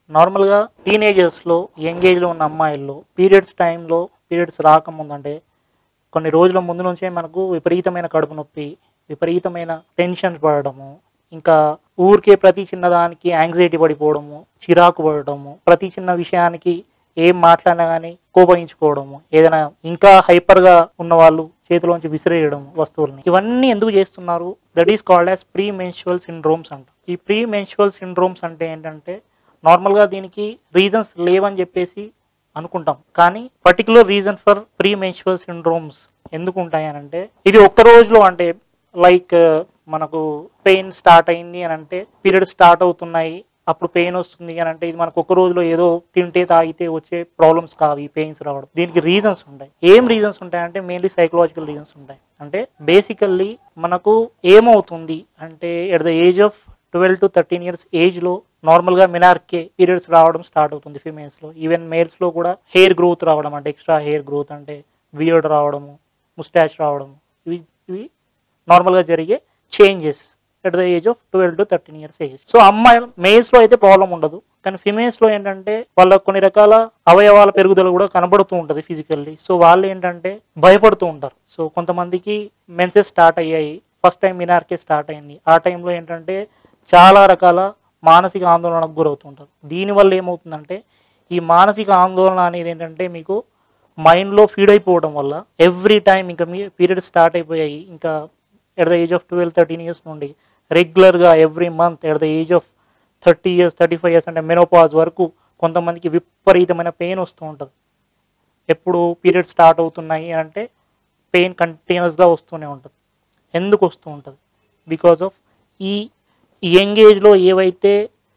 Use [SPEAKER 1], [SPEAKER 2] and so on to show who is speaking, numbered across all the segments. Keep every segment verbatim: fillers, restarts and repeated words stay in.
[SPEAKER 1] నార్మల్గా టీనేజర్స్లో యంగ్ ఏజ్లో ఉన్న అమ్మాయిల్లో పీరియడ్స్ టైంలో పీరియడ్స్ రాకముందంటే కొన్ని రోజుల ముందు నుంచే మనకు విపరీతమైన కడుపు నొప్పి, విపరీతమైన టెన్షన్స్ పడడము, ఇంకా ఊరికే ప్రతి చిన్నదానికి యాంగ్జైటీ పడిపోవడము, చిరాకు పడడము, ప్రతి చిన్న విషయానికి ఏం మాట్లాడినా కానీ కోపగించుకోవడము, ఏదైనా ఇంకా హైపర్గా ఉన్న వాళ్ళు చేతిలోంచి విసిరేయడం వస్తువుల్ని, ఇవన్నీ ఎందుకు చేస్తున్నారు? That is called as premenstrual syndromes అంట. ఈ ప్రీ మెన్స్ట్రువల్ సిండ్రోమ్స్ అంటే ఏంటంటే నార్మల్గా దీనికి రీజన్స్ లేవని చెప్పేసి అనుకుంటాం, కానీ particular reason for premenstrual syndromes ఎందుకు ఉంటాయి అని అంటే, ఇది ఒక్క రోజులో అంటే లైక్ మనకు పెయిన్ స్టార్ట్ అయింది అని అంటే, పీరియడ్ స్టార్ట్ అవుతున్నాయి అప్పుడు పెయిన్ వస్తుంది అని అంటే, ఇది మనకు ఒక రోజులో ఏదో తింటే తాగితే వచ్చే ప్రాబ్లమ్స్ కావు ఈ పెయిన్స్ రావడం. దీనికి రీజన్స్ ఉంటాయి. ఏం రీజన్స్ ఉంటాయంటే మెయిన్లీ సైకలాజికల్ రీజన్స్ ఉంటాయి. అంటే బేసికల్లీ మనకు ఏమవుతుంది అంటే at the age of twelve to thirteen years ఏజ్లో నార్మల్గా మినార్కే పీరియడ్స్ రావడం స్టార్ట్ అవుతుంది ఫిమేల్స్లో. ఈవెన్ మేల్స్లో కూడా హెయిర్ గ్రోత్ రావడం, అంటే ఎక్స్ట్రా హెయిర్ గ్రోత్ అంటే బియర్డ్ రావడము, ముస్టాచ్ రావడము, ఇవి ఇవి నార్మల్గా జరిగే changes at the age of twelve to thirteen years age. So అమ్మాయి మేల్స్లో అయితే ప్రాబ్లం ఉండదు, కానీ ఫిమేల్స్లో ఏంటంటే వాళ్ళ కొన్ని రకాల అవయవాల పెరుగుదల కూడా కనబడుతూ ఉంటుంది ఫిజికల్లీ. సో వాళ్ళు ఏంటంటే భయపడుతూ ఉంటారు. సో కొంతమందికి మెన్సెస్ స్టార్ట్ అయ్యాయి, ఫస్ట్ టైం మినార్కే స్టార్ట్ అయింది, ఆ టైంలో ఏంటంటే చాలా రకాల మానసిక ఆందోళనకు గురవుతుంటారు. దీనివల్ల ఏమవుతుందంటే ఈ మానసిక ఆందోళన అనేది ఏంటంటే మీకు మైండ్లో ఫీడ్ అయిపోవడం వల్ల ఎవ్రీ టైం ఇంకా మీ పీరియడ్ స్టార్ట్ అయిపోయాయి, ఇంకా at the age of twelve thirteen years నుండి రెగ్యులర్గా every month at the age of thirty years thirty five years అంటే మెనోపాజ్ వరకు కొంతమందికి విపరీతమైన పెయిన్ వస్తూ ఉంటుంది. ఎప్పుడు పీరియడ్ స్టార్ట్ అవుతున్నాయి అంటే పెయిన్ కంటిన్యూస్గా వస్తూనే ఉంటుంది. ఎందుకు వస్తూ ఉంటుంది? బికాజ్ ఆఫ్ ఈ యంగ్ ఏజ్లో ఏవైతే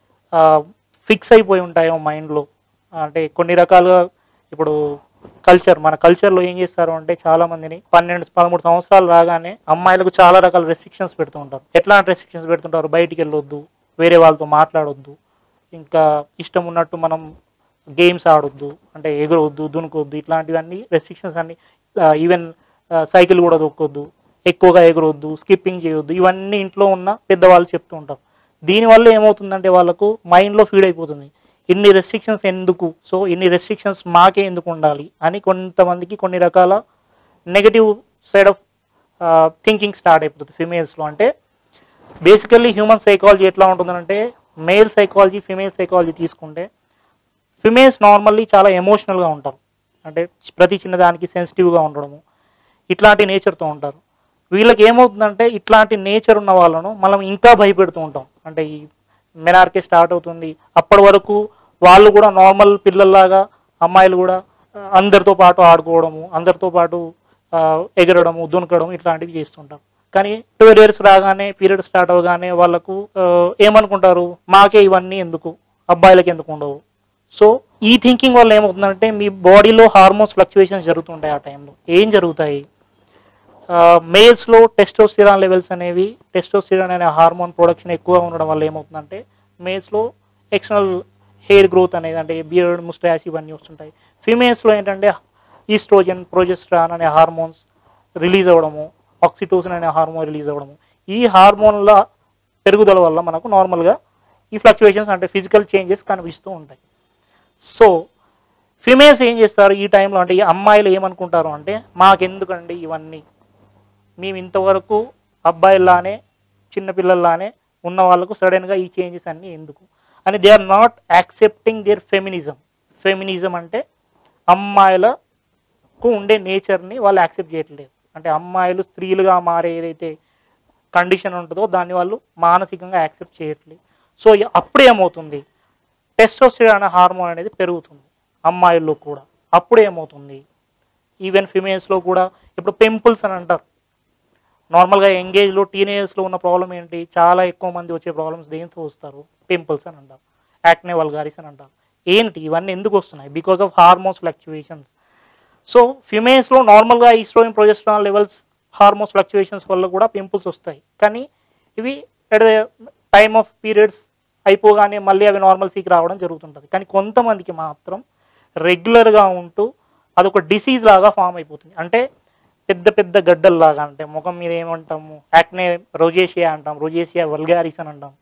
[SPEAKER 1] ఫిక్స్ అయిపోయి ఉంటాయో మైండ్లో, అంటే కొన్ని రకాలుగా ఇప్పుడు కల్చర్, మన కల్చర్లో ఏం చేస్తారు అంటే చాలామందిని పన్నెండు పదమూడు సంవత్సరాలు రాగానే అమ్మాయిలకు చాలా రకాల రెస్ట్రిక్షన్స్ పెడుతూ ఉంటారు. ఎట్లాంటి రెస్ట్రిక్షన్స్ పెడుతుంటారు? బయటికి వెళ్ళొద్దు, వేరే వాళ్ళతో మాట్లాడొద్దు, ఇంకా ఇష్టం ఉన్నట్టు మనం గేమ్స్ ఆడొద్దు, అంటే ఎగరవద్దు, దునుకొద్దు, ఇట్లాంటివన్నీ రెస్ట్రిక్షన్స్ అన్ని. ఈవెన్ సైకిల్ కూడా దొక్కొద్దు, ఎక్కువగా ఎగరొద్దు, స్కిప్పింగ్ చేయొద్దు, ఇవన్నీ ఇంట్లో ఉన్న పెద్దవాళ్ళు చెప్తూ ఉంటారు. దీనివల్ల ఏమవుతుందంటే వాళ్ళకు మైండ్లో ఫీడ్ అయిపోతుంది, ఇన్ని రెస్ట్రిక్షన్స్ ఎందుకు, సో ఇన్ని రెస్ట్రిక్షన్స్ మాకే ఎందుకు ఉండాలి అని కొంతమందికి కొన్ని రకాల negative side of thinking start అయిపోతుంది ఫిమేల్స్లో. అంటే బేసికల్లీ హ్యూమన్ సైకాలజీ ఎట్లా ఉంటుందంటే, మేల్ సైకాలజీ ఫిమేల్ సైకాలజీ తీసుకుంటే ఫిమేల్స్ నార్మల్లీ చాలా ఎమోషనల్గా ఉంటారు, అంటే ప్రతి చిన్నదానికి సెన్సిటివ్గా ఉండడము, ఇట్లాంటి నేచర్తో ఉంటారు. వీళ్ళకి ఏమవుతుందంటే ఇట్లాంటి నేచర్ ఉన్న వాళ్ళను మనం ఇంకా భయపెడుతూ ఉంటాం. అంటే ఈ మెనార్కే స్టార్ట్ అవుతుంది, అప్పటి వరకు వాళ్ళు కూడా నార్మల్ పిల్లల్లాగా అమ్మాయిలు కూడా అందరితో పాటు ఆడుకోవడము, అందరితో పాటు ఎగరడము, దునకడం ఇట్లాంటివి చేస్తుంటారు. కానీ ట్వెల్వ్ ఇయర్స్ రాగానే పీరియడ్ స్టార్ట్ అవగానే వాళ్ళకు ఏమనుకుంటారు, మాకే ఇవన్నీ ఎందుకు, అబ్బాయిలకి ఎందుకు ఉండవు. సో ఈ థింకింగ్ వల్ల ఏమవుతుందంటే మీ బాడీలో హార్మోన్స్ ఫ్లక్చువేషన్స్ జరుగుతుంటాయి. ఆ టైంలో ఏం జరుగుతాయి, మేల్స్లో టెస్టోస్టిరాన్ లెవెల్స్ అనేవి, టెస్టోస్టిరాన్ అనే హార్మోన్ ప్రొడక్షన్ ఎక్కువ ఉండడం వల్ల ఏమవుతుందంటే మేల్స్లో ఎక్స్టర్నల్ హెయిర్ గ్రోత్ అనేది, అంటే బియర్డ్, ముస్టాచ్ ఇవన్నీ వస్తుంటాయి. ఫీమేల్స్లో ఏంటంటే ఈస్ట్రోజన్, ప్రొజెస్ట్రాన్ అనే హార్మోన్స్ రిలీజ్ అవ్వడము, ఆక్సిటోసిన్ అనే హార్మోన్ రిలీజ్ అవ్వడము, ఈ హార్మోన్ల పెరుగుదల వల్ల మనకు నార్మల్గా ఈ ఫ్లక్చువేషన్స్ అంటే ఫిజికల్ చేంజెస్ కనిపిస్తూ ఉంటాయి. సో ఫిమేల్స్ ఏం చేస్తారు ఈ టైంలో అంటే, ఈ అమ్మాయిలు ఏమనుకుంటారు అంటే మాకెందుకండి ఇవన్నీ, మేము ఇంతవరకు అబ్బాయిల్లానే చిన్నపిల్లల్లానే ఉన్న వాళ్ళకు సడన్గా ఈ చేంజెస్ అన్నీ ఎందుకు అని they are not accepting their feminism. Feminism అంటే అమ్మాయిలకు ఉండే నేచర్ని వాళ్ళు యాక్సెప్ట్ చేయట్లేదు. అంటే అమ్మాయిలు స్త్రీలుగా మారే ఏదైతే కండిషన్ ఉంటుందో దాన్ని వాళ్ళు మానసికంగా యాక్సెప్ట్ చేయట్లేదు. సో అప్పుడు ఏమవుతుంది, టెస్టోస్టెరాన్ అనే హార్మోన్ అనేది పెరుగుతుంది అమ్మాయిల్లో కూడా. అప్పుడు ఏమవుతుంది, ఈవెన్ ఫిమేల్స్లో కూడా ఇప్పుడు పింపుల్స్ అని అంటారు. నార్మల్గా ఎంగేజ్లో టీనేజర్స్లో ఉన్న ప్రాబ్లం ఏంటి, చాలా ఎక్కువ మంది వచ్చే ప్రాబ్లమ్స్ దేంతో వస్తారు, పింపుల్స్ అని అంటారు, యాక్నే వల్గారిస్ అని అంటారు. ఏంటి ఇవన్నీ ఎందుకు వస్తున్నాయి? Because of hormones fluctuations. So ఫిమేల్స్లో నార్మల్గా oestrogen, progesterone levels hormones fluctuations వల్ల కూడా పింపుల్స్ వస్తాయి, కానీ ఇవి at the time of periods అయిపోగానే మళ్ళీ అవి నార్మల్సీకి రావడం జరుగుతుంటుంది. కానీ కొంతమందికి మాత్రం రెగ్యులర్గా ఉంటూ అదొక డిసీజ్ లాగా ఫామ్ అయిపోతుంది. అంటే పెద్ద పెద్ద గడ్డల్లాగా, అంటే ముఖం మీద ఏమంటాము యాక్నే రోజేషియా అంటాం, రోజేషియా వల్గారిస్ అని అంటాం.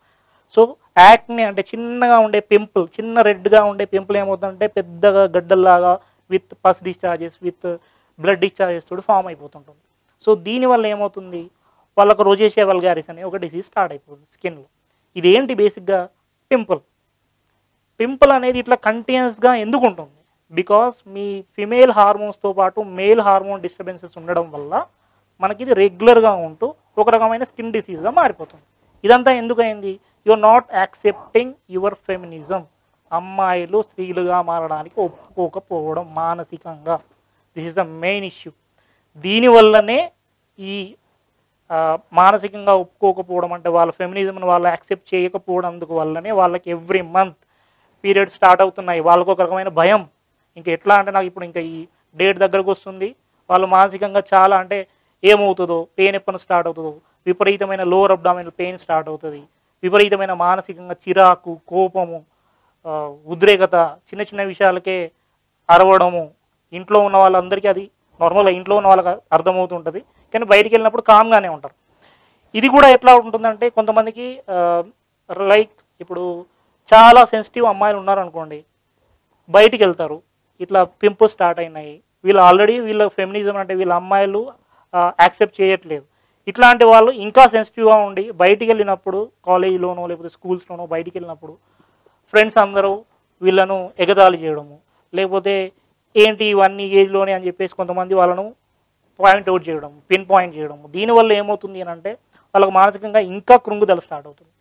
[SPEAKER 1] సో యాక్ని అంటే చిన్నగా ఉండే పింపుల్, చిన్న రెడ్గా ఉండే పింపుల్ ఏమవుతుందంటే పెద్దగా గడ్డల్లాగా with pus discharges with blood discharges తోటి ఫామ్ అయిపోతుంటుంది. సో దీనివల్ల ఏమవుతుంది, వాళ్ళకు రోజేషియా వల్గారిస్ అనే ఒక డిసీజ్ స్టార్ట్ అయిపోతుంది స్కిన్లో. ఇదేంటి బేసిక్గా పింపుల్. పింపుల్ అనేది ఇట్లా కంటిన్యూస్గా ఎందుకు ఉంటుంది, బికాస్ మీ ఫిమేల్ హార్మోన్స్తో పాటు మేల్ హార్మోన్ డిస్టర్బెన్సెస్ ఉండడం వల్ల మనకి ఇది రెగ్యులర్గా ఉంటూ ఒక రకమైన స్కిన్ డిసీజ్గా మారిపోతుంది. ఇదంతా ఎందుకైంది, you are not accepting your feminism. అమ్మాయిలు స్త్రీలుగా మారడానికి ఒప్పుకోకపోవడం మానసికంగా, this is the main issue. దీనివల్లనే ఈ మానసికంగా ఒప్పుకోకపోవడం అంటే వాళ్ళ ఫెమినిజంను వాళ్ళు యాక్సెప్ట్ చేయకపోవడం వల్లనే వాళ్ళకి ఎవ్రీ మంత్ పీరియడ్స్ స్టార్ట్ అవుతున్నాయి. వాళ్ళకు ఒక రకమైన భయం, ఇంకా ఎట్లా అంటే నాకు ఇప్పుడు ఇంకా ఈ డేట్ దగ్గరకు వస్తుంది, వాళ్ళు మానసికంగా చాలా అంటే ఏమవుతుందో, పెయిన్ ఎప్పుడు స్టార్ట్ అవుతుందో, విపరీతమైన లోవర్ అబ్డామినల్ పెయిన్ స్టార్ట్ అవుతుంది, విపరీతమైన మానసికంగా చిరాకు, కోపము, ఉద్రేకత, చిన్న చిన్న విషయాలకే అరవడము. ఇంట్లో ఉన్న వాళ్ళందరికీ అది నార్మల్గా ఇంట్లో ఉన్న వాళ్ళకి అర్థమవుతుంటుంది, కానీ బయటికి వెళ్ళినప్పుడు కామ్గానే ఉంటారు. ఇది కూడా ఎట్లా ఉంటుందంటే కొంతమందికి లైక్ ఇప్పుడు చాలా సెన్సిటివ్ అమ్మాయిలు ఉన్నారనుకోండి, బయటికి వెళ్తారు, ఇట్లా పింపుల్స్ స్టార్ట్ అయినాయి, వీళ్ళు ఆల్రెడీ వీళ్ళ ఫెమినిజం అంటే వీళ్ళ అమ్మాయిలు యాక్సెప్ట్ చేయట్లేదు. ఇట్లాంటి వాళ్ళు ఇంకా సెన్సిటివ్గా ఉండి బయటికి వెళ్ళినప్పుడు కాలేజీలోనో లేకపోతే స్కూల్స్లోనో బయటికి వెళ్ళినప్పుడు ఫ్రెండ్స్ అందరూ వీళ్ళను ఎగతాళి చేయడము, లేకపోతే ఏంటి ఇవన్నీ ఏజ్లోనే అని చెప్పేసి కొంతమంది వాళ్ళను పాయింట్ అవుట్ చేయడం, పిన్ పాయింట్ చేయడం. దీనివల్ల ఏమవుతుంది అని అంటే వాళ్ళకు మానసికంగా ఇంకా కృంగుదల స్టార్ట్ అవుతుంది.